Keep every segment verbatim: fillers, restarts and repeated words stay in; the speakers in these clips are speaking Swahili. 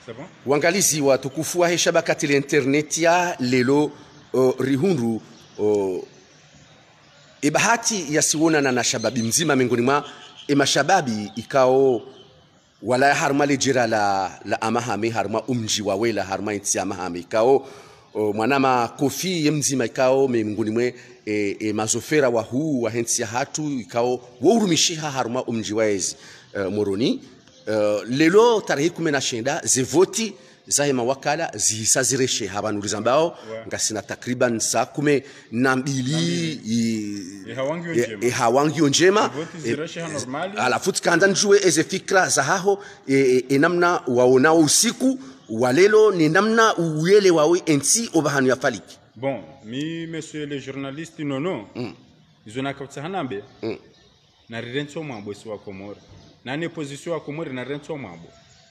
C'est bon? Wangalizi watukufu wa shabakati la internet ya lelo uh, rihundu uh, ibahati yasiwonana na shababi mzima miongoni mwa mashababi ikao wala harma lejira la la amahame harma umji wa wela harma inti amahame ikao uh, mwanama kofi mzima ikao miongoni mwa e, e mazofera wa huu wa hensi ya hatu ikao waurumishiha harma umji wa ezi uh, moroni uh, lelo tarehe kumi na shenda zevoti zahe mawakala zihisazireshe habanuriza mbao yeah. Ngasina takriban saa kume na mbili e hawangio njema alafu tikaanza njue eze fikra za haho e, e namna waonao usiku walelo ni namna uwele wawe ensi obahanu ya faliki. Bon, mi monsieur le journaliste nono mm. Izona kapsa hanambe mm. Na rirenso mwambo si wa Komoro na ne position wa Komoro na rirenso mwambo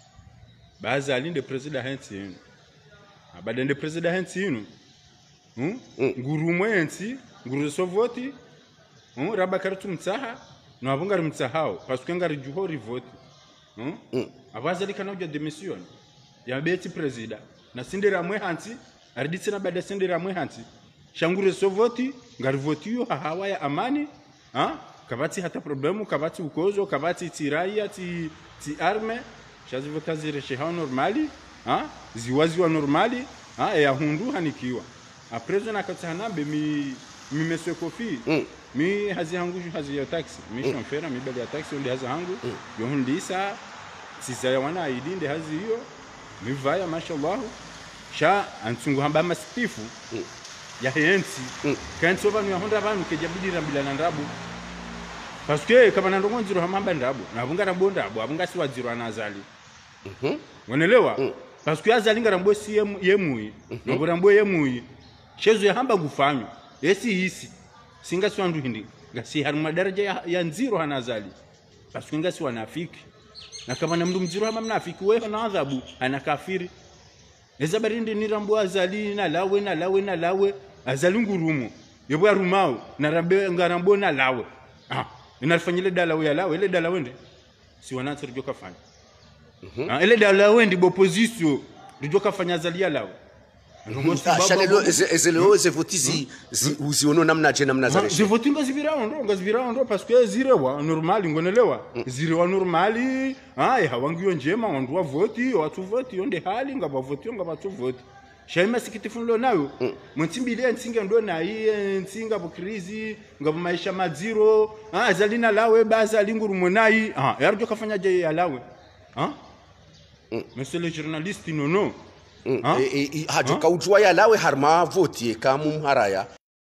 baadhi alinde president hensi yinu abadende president hensi yinu hmm? mm. Nguru mwensi nguru sovoti hmm? Raba kartu mtsaha no abunga mtsahao parce que ngari juhori voti hmm? mm. Abaza likanoja demission ya beti president na sindira mwe hansi ariditsina bada sindira mwe hansi shangure sovoti ngari votiyo hawa ya amani ha kabati hata problemu kabati ukozo kabati tiraia ti ti arme shazi votazi resheha normali ha ziwazi wa normali ha ya hundu hanikiwa aprezo na katsanambe mi mi monsieur Kofi mm. Mi hazi hangu hazi ya taxi mi mm. Shonfera mi bali ya taxi onde hazi hangu mm. Yo hundisa sisa wana idinde hazi hiyo mi vaya mashallah sha antsungu hamba mastifu mm. Ya hensi mm. Kanso banu ya honda banu kejabidira bila ndabu parce que kama ndongo nziro hamamba ndabu na bunga rabonda abo abunga si waziro anazali mhm unaelewa mm. Parce que azalinga rambo si yemui mm -hmm. Ngo rambo yemui shezo ya hamba gufanywa esi hisi singa swandu hindi ngasi haruma daraja ya, ya nziro hanazali parce que ngasi wanafiki na kama na mndu mziro hama mnafiki wewe na adhabu ana kafiri eza barindi ni rambo azali na lawe na lawe na lawe azali ngurumo yebo arumao na rambe ngarambo na lawe ah inafanyile dala we lawe ile dala wende si wanansi rijoka fanya mhm ah ile dala wende opposition rijoka fanya zalia lawe shalelo ezelo zevotizi uziono namna je namna za je votinga zibira ndo ngazibira ndo parce que zirewa normali ngonelewa zirewa normali ah hawangiyo njema wandu wa voti watu voti onde hali ngaba voti ngaba tu voti shaima sikitifuno nayo mutimbile nsinga ndo na iye nsinga bo krizi ngaba maisha maziro ah zalina lawe baza linguru monai ah yarjo kafanya je ya lawe ah monsieur le journaliste nono ah e hajo kaujwa ya lawe harma voti kamu haraya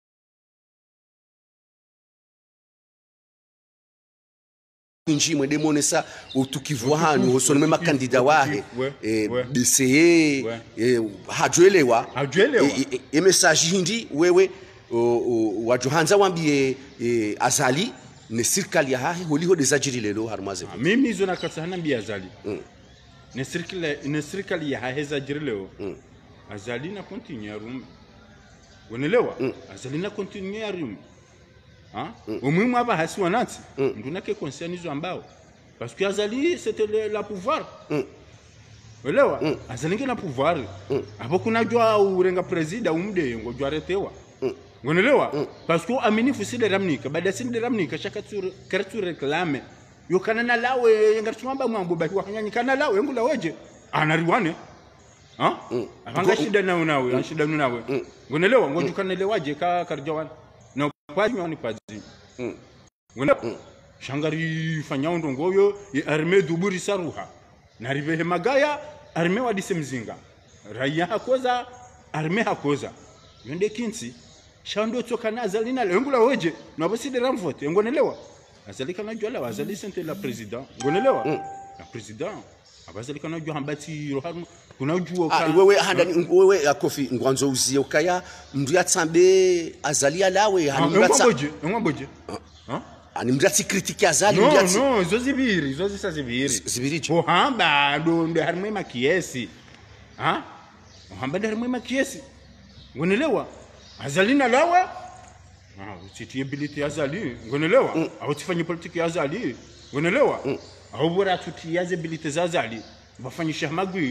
inji mwede monesa utukivwa hanyu hosonome makandida wahe B C E hajuelewa hajuelewa e message hindi wewe wajuhanza wambie azali ne serikali ya hahe holiho desajiri lelo harmaze mimi hizo nakasana mbi azali ne serikali ne serikali ya hahe zajiri leo azali na continue arum unaelewa azali na continue arum hein mm. Au moins aba hasi wananti mm. Nduna ke concerne ambao parce que azali c'était la pouvoir mm. Elewa mm. Azali ngena pouvoir mm. Abo kuna jwa urenga president umde ngo jwa retewa mm. Unaelewa mm. Parce que aminifu side ramnika baada side ramnika shaka tu kartu reclame yo kana na lawe ngartumamba mwambo baki wakanyanya kana lawe ngula weje anariwane ha mm. Abanga shida nawe nawe shida nawe mm. Unaelewa ngo jukana lewaje ka karjawan kwa nyoni pazi mm. Ngona mm. Shangari fanya ndongoyo ya arme duburi saruha na rivehe magaya arme wadise mzinga raia hakoza arme hakoza yonde kinsi shando toka na azalina lengula weje na boside ramvote ngonelewa azalika na jwala wazali sente la president ngonelewa mm. La president abazalika na jwa hambati roharu kuna juo ka ah, wewe handa wewe Kofi ngwanzo uzie ukaya mndu yatsambe azalia lawe hani ngwaboje ngwaboje ha ani mndati critique azali no, mndati no zo zibiri zo zisa zibiri zibiri ho hamba ndo ndo harimwe makiesi ha hamba ndo harimwe makiesi ngonelewa azalina lawe ah usitie ability azali ngonelewa mm. Au tifanye politique azali ngonelewa mm. Au bora tutiaze ability azali bafanyisha magwi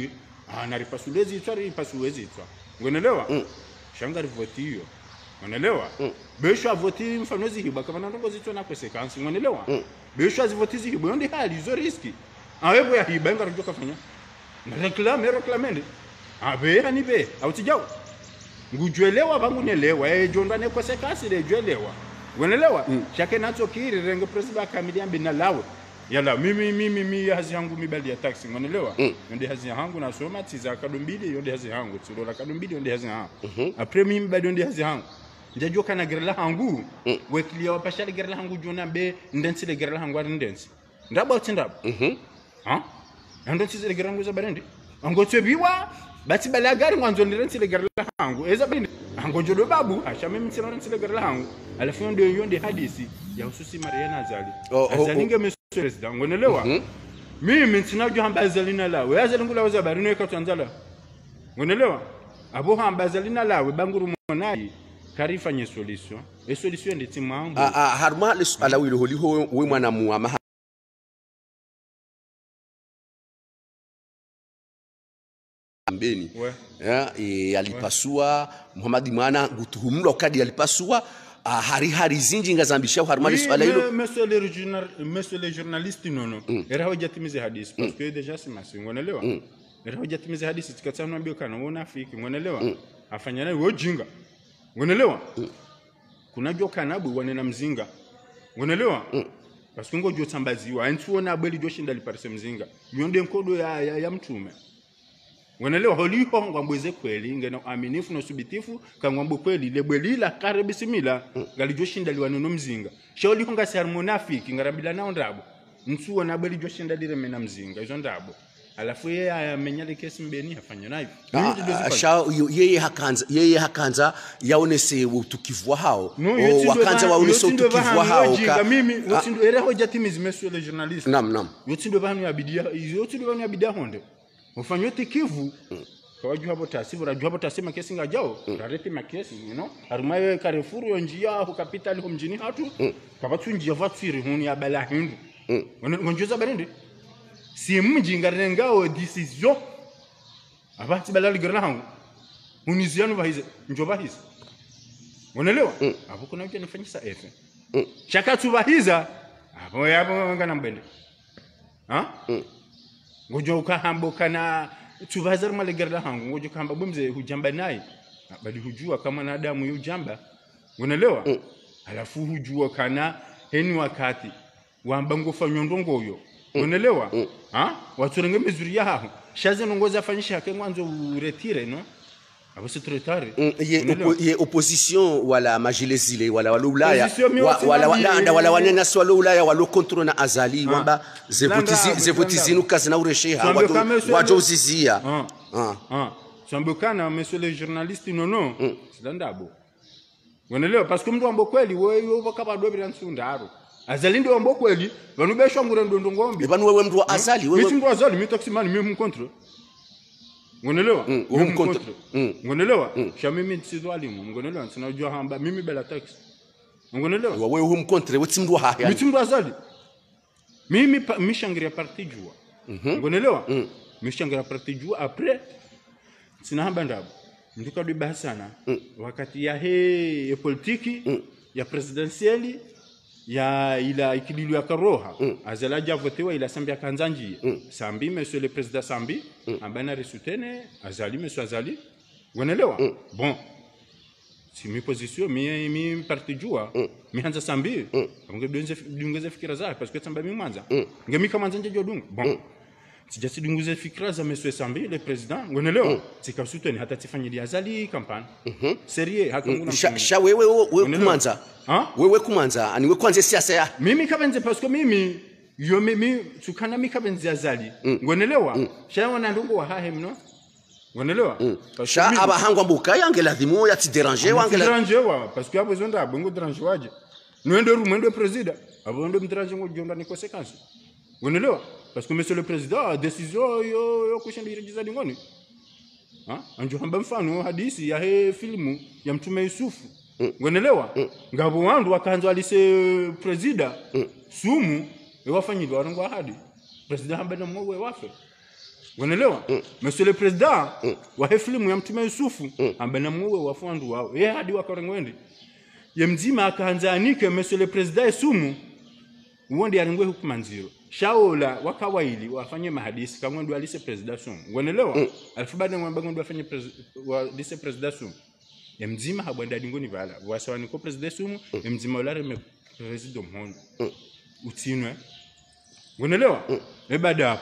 ah na ripasulezi itwa ripasuwezi itwa ngonelewa mm. shanga rivoti hiyo ngonelewa mm. besho avoti mfanozi hiba kama ndongo zitwa na consequence ngonelewa mm. besho azivoti hiba yonde hali zo riski awewe ya hiba ngara joka fanya na reclame reclame abe hani be autijao ngujwelewa bangu nelewa e jonda ne consequence le jwelewa ngonelewa mm. shake nacho kiri rengo president kamili mbina lawe yala mimi mimi mimi hazi yangu mibali ya taxi ngonelewa mm. yonde hazi yangu na soma tiza kadombili yonde hazi yangu tirola kadombili yonde hazi yangu mm -hmm. après mimi bado yonde hazi yangu njajo kana gerla hangu mm. wekilia wapashali gerla hangu jona be ndensi le gerla hangu ari ndensi ndaba utindaba mhm mm ha ndensi le gerla hangu za barende angotwe biwa bati balagari mwanzo ndensi le gerla hangu eza barende angojodo babu acha mimi sema ndensi le gerla hangu alafu yonde yonde hadisi ya hususi Mariana Azali oh, azalinge oh, oh. President ngonelewa mm -hmm. mimi sinajua hamba Azalina lawe azalingula waza barino ekatanzala ngonelewa abo hamba Azalina lawe banguru monai karifa nye solution e solution ndi timambo a a harma le ala wilo holi ho we mwana mu ama mbeni ya e alipasua Muhammad mwana gutuhumlo kadi alipasua Ah, hari hari zinji ngazambisha harma le swala hilo monsieur le journal monsieur le journaliste nono mm. era hojatimize hadisi parce mm. que déjà c'est masingo ngonelewa mm. era hojatimize hadisi tikatana mbio kana wona afiki ngonelewa mm. afanya nayo wojinga ngonelewa mm. kuna joka nabu wanena mzinga ngonelewa mm. parce que ngojo tambaziwa antuona abeli joshinda liparse mzinga yonde nkodo ya ya, ya mtume ngonelewa holiho ngwambweze kweli ngena aminifu no subitifu kangwambo kweli lebwelila karibisimila mm. galijoshinda liwanono mzinga sholiho ngasi harmonafiki ngarabila nao ndabo nsuo na beli joshinda lire mena mzinga izo ndabo alafu yeye amenyale kesi mbeni afanya nayo sha yeye hakanza yeye hakanza yaonese utukivwa hao no, o wakanza waonese utukivwa hao ka mimi wotindo era hojatimizi monsieur le journaliste nam nam yotindo banu yabidia yotindo banu yabidia honde ufanyote kivu mm. kwa jua hapo tasivu rajua hapo tasema kesi ngajao mm. rarete makesi you know arumaye Carrefour yo njia ho capital ho mjini hatu mm. kabatu njia vatsiri huni ya bala hindu mm. ngonjoza barende si mji ngarengao decision abati bala ligerna hangu uniziano bahize njoba hizi unaelewa mm. hapo kuna mtu anafanyisa efe mm. chaka tubahiza hapo yapo ngana mbende ha mm. ngojo ukahambo kana tuvazar malegerla hangu ngojo kamba bumze hujamba naye bali hujua kama na damu yujamba unaelewa mm. alafu hujua kana heni wakati wamba ngofanya ndongoyo mm. unaelewa mm. ha waturenge mizuri yaho shaze nongoza fanyisha ke mwanzo uretire no abo c'est trop tard mm. ye, opo, ye opposition wala majilezile wala wala ulaya wa, wala wala wala wanena swala ulaya wala control na Azali wamba zevotizi zevotizinu kazi na uresheha watu wajozizia ah ah sambokana monsieur le journaliste nono mm. sidandabo unaelewa parce que mtu ambo kweli wewe wakaba dobira nsundaro Azali ndio ambo kweli banubeshwa ngurendo ndongombi banu wewe mtu wa Azali wewe mtu wa Azali mimi taximani mimi mkontrol ngonelewa mm, mimi mkontrol mm. ngonelewa mm. sha mimi sidwalimu ngonelewa sinajua hamba mimi bela tax ngonelewa wewe wewe mkontrol wewe mtu wa haya mimi mtu wa Azali mimi mishangiria parti jua mm ngonelewa mm. mishangiria parti jua après sinahamba ndabo ndika diba sana mm. wakati ya he ya politiki mm. ya presidentielle ya ila ikililu ya karoha mm. azala javotewa ila sambi ya kanzanji mm. sambi monsieur le président sambi mm. ambana resutene Azali monsieur Azali unaelewa mm. bon si mi position mi mi parti jua mm. mi hanza sambi mm. ngebe dunguze fikira zake parce que samba mi mwanza mm. ngemi kama nzanje jodung bon mm. sijasi dunguze fikira za monsieur Sambi le président unaelewa mm. sikasuteni hata tifanyili Azali kampani mm -hmm. serie hakuna mm. sha wewe wewe kumanza ha wewe kumanza ani wewe kwanza siasa ya mimi kabenze parce que mimi yo mimi tukana mimi kabenze Azali mm. unaelewa mm. sha wana ndungu wa hahe mno unaelewa mm. sha aba hangwa mbuka yange lazima ya ti déranger wange déranger wa parce que abo zonda bongo déranger waje nwende rumendo president abo ndo mtranger ngo jonda ni consequence unaelewa parce que monsieur le président décision yo yo kushinda irigiza ngoni ha anjo hamba mfano hadisi ya he filmu ya mtume Yusufu mm. unaelewa mm. ngabo wandu wakanzo alise president mm. sumu ewafanyilwa warongo hadi president hamba na mwe wafe Unaelewa? Mm. Monsieur le Président mm. wa filmu ya Mtume Yusufu mm. ambana muwe wafandu wao. Yeye hadi wakarengwendi. Ye mzima akaanza anike Monsieur le Président Esumu. Uonde arengwe hukuma nziro. Shaola wakawaili wafanye mahadisi kama ndo alise Président Sumu. Unaelewa? Mm. Alafu baada ngomba ndo afanye wa alise Président Sumu. Ye mzima habwenda dingoni vala. Wasawa niko Président Sumu, mm. ye mzima ulare me President Mhondo. Mm. Utinwe. Unaelewa? Mm. E baada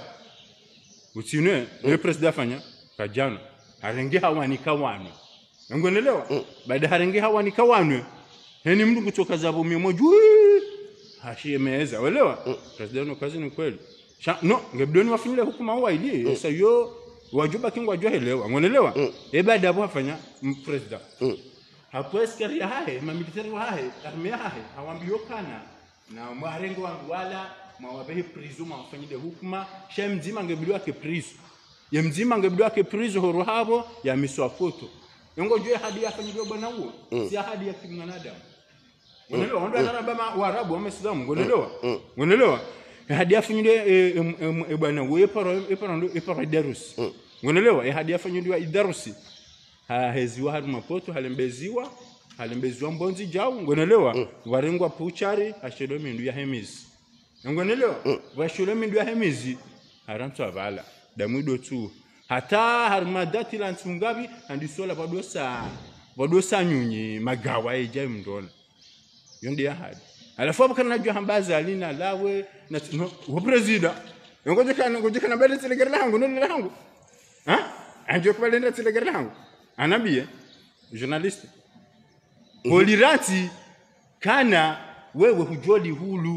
Utinwe, mm. le President fanya kajana. Harenge hawani kawano. Unaelewa? Mm. Baada harenge hawani kawano. Heni mtu kutoka zabo mmoja. Hashimeza. Unaelewa? Mm. President no kazi ni kweli. No, ngebdoni wafanyile hukuma wa ili. Mm. Sasa yo wajuba kingu wajua elewa. Unaelewa? Mm. E baada hapo afanya President. Mm. Hapo askari hahe, mamilitari wa hahe, armia hahe, hawambio kana na mwarengo wangu wala mwawabehi prison mawafanyile hukuma, sha mzima ngebdua ke prison. Ye mzima ngebdua ke prison horo habo ya miswa foto. Yongo jwe hadi afanyile bwana huo, mm. si hadi ya kimwanadamu. Unaelewa? Mm. Ndo anarabama Waarabu wa Islamu, unaelewa? Mm. Unaelewa? Hadi afanyile e bwana huo eparo eparo eparo Darusi. Unaelewa? Hadi afanyile Idarusi. Ha heziwa hadi mapoto halembeziwa halembeziwa mbonzi jao unaelewa? Mm. Warengwa puchari ashelo mindu ya hemizi. Unaelewa? Mm. Washelo mindu ya hemizi harantu avala damudo tu hata harmadati la ntungabi andisola badosa badosa nyunyi magawa eja mndona yondi ya hadi alafu abakana najua hambaza alina lawe na no, wa president ngoje kana ngoje kana bale telegera langu no langu ha anjo kwa lenda telegera langu anabie journalist mm-hmm. Polirati kana wewe hujoli hulu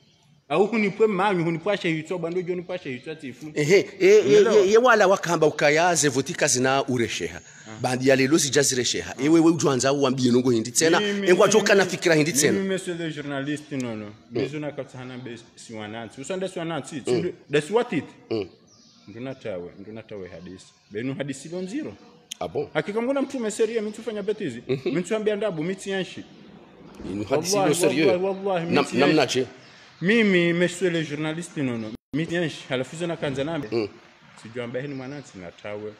au hunipwe manyu hunipasha hitoba ndo joni pasha hitatifu ehe ye wala wakamba ukayaze vutika zina uresheha ah. Bandi ya lelo sijaziresheha ah. Ewe wewe ujuanza uambie nongo hindi tena engwa joka na fikira hindi tena mimi monsieur le journaliste non non mezona katana be siwananti usanda siwananti mm. That's what it mm. Nduna tawe nduna tawe hadisi benu hadisi lonziro abo hakika mbona mtume seria mtu fanya betizi mm-hmm. Mtu ambia ndabu miti yanshi ni hadisi lo serieux namna che mimi monsieur le journaliste nono miti yanshi halafu na kanza nambe mm. Sijua ambaye ni mwananti natawe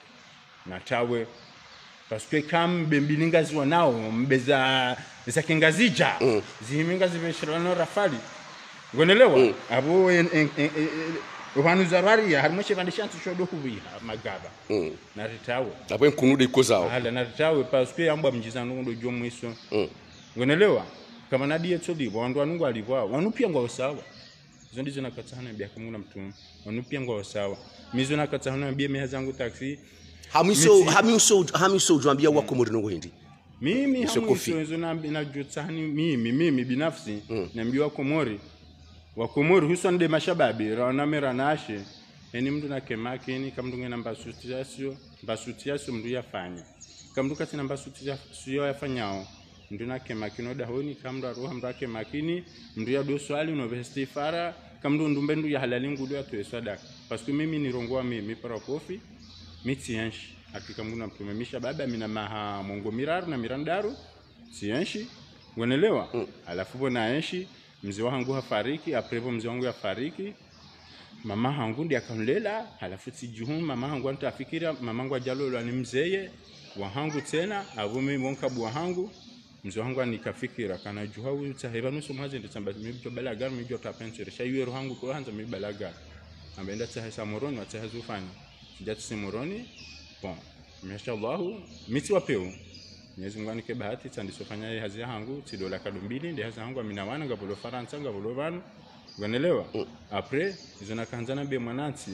natawe parce que kam bembilinga ziwa nao mbeza za kingazija mm. Zihiminga zimeshirana rafali unaelewa mm. Abo Ubanu zarari ya harimo chevandishantu shodo kubiha magaba mm. Na ritawe abo nkunude ikozao hala na ritawe parce que yamba mjizano ndo jo mwiso mm. Unaelewa kama nadi yetsodi wandu wanungu alivwa wanupia ngwa sawa zo ndizo nakatsana bia kamuna mtumu wanupia ngwa sawa mizo nakatsana bia meha zangu taxi hamiso hamiso hamiso jwambia wako muri nongo hindi mimi hamiso zo na na jotsani mimi mimi binafsi mm. Na mbio wako mori wakomori husande mashababi raona mera nashe eni mtu na kemake ni kama ndungena mbasutiasio mbasutiasio mtu yafanya kama mtu kati namba sutiasio yafanyao mtu na kemake no dahoni kama ndo aruha mtu kemakini mtu ya do swali no vestifara kama ndo ndumbe ndo ya halalingu ndo atoe sadaka parce que mimi ni rongoa mimi para kofi miti yanshi hakika mtu namtumemisha baba mimi na maha mongo miraru na mirandaru siyanshi unaelewa mm. Alafu bona yanshi mzee wangu hafariki aprevo mzee wangu yafariki mama hangu ndiye akamlela halafu sijuhu mama hangu antafikira mama wangu ajalo ni mzee wangu tena avumi monka bwa hangu mzee wangu anikafikira kana juha huyu taheba nusu mhaze nditsamba mibyo balaga mibyo tapensere shayiwe rohangu ko hanza mibalaga ambaenda tahesa moroni watahazufanya sijatu simoroni bon mashallah miti wapeo Mwenyezi Mungu anike bahati tandisofanya hazi yangu tidola kadumbili ndi hazi yangu amina wana ngabolo faransa ngabolo vanu unaelewa mm. Après izona kanzana be mwananti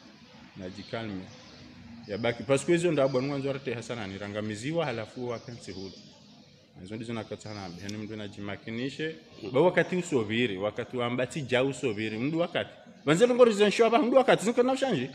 na jikalme yabaki parce que hizo ndabo mwanzo rate hasana ni rangamiziwa halafu wapenzi hulu hizo ndizo nakatana be yani mtu anajimakinishe mm. Ba wakati usoviri wakati ambati ja usoviri mdu wakati banzelo ngorizo nshwa mdu wakati ziko na change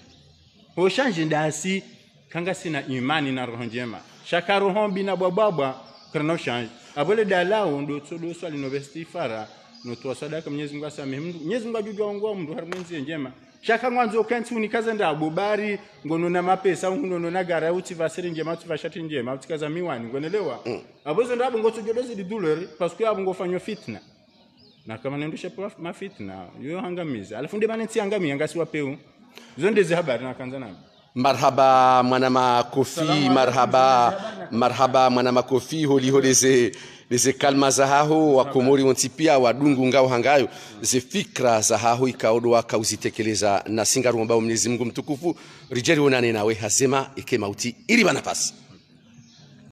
ho change ndasi kanga sina imani na roho njema shaka roho bina bwabwa kana change abole dalao ndo tsodo swali no vestifara no to sadaka Mwenyezi Mungu asame Mwenyezi Mungu ajujwa ngo mndu harimwenzi njema shaka mwanzo kanti unikaza ndabo bari ngono na mapesa ngono na gara uti vasiri njema uti vashati njema utikaza miwani ngonelewa mm. Abozo ndabo ngotojodozi didulere parce que abo ngofanywa fitna na kama nendusha ma fitna yo hangamiza alafu ndibane ti hangamia ngasi wapeu zo ndezi habari na kanza nabo marhaba mwana makofi marhaba marhaba mwana makofi holi holeze leze kalma zahaho wa komori wontipia wadungu ngao hangayo ze fikra zahaho ikaodo akauzitekeleza na singaru ambao Mwenyezi Mungu mtukufu rijeri onane nawe hazema ike mauti ili banafasi